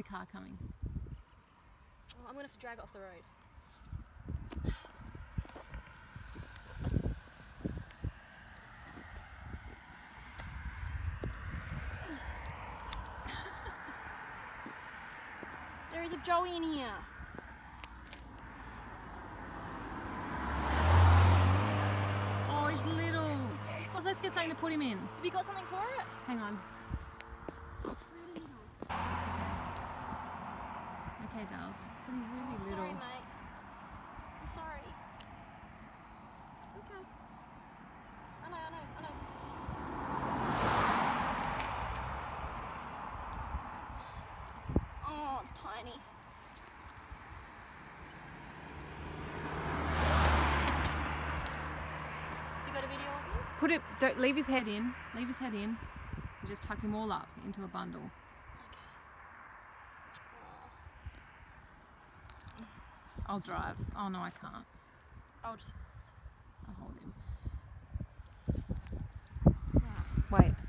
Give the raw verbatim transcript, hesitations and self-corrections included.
a car coming. Oh, I'm going to have to drag it off the road. There is a Joey in here. Oh, he's little. Oh, let's get something to put him in. Have you got something for it? Hang on. Really little. Okay, dolls. He's really Oh, little. sorry, mate. I'm sorry. It's okay. I know, I know, I know. Oh, it's tiny. You got a video of him? Put it. Don't leave his head in. Leave his head in. And just tuck him all up into a bundle. Okay. I'll drive. Oh no, I can't. I'll just. I'll hold him. Right. Wait.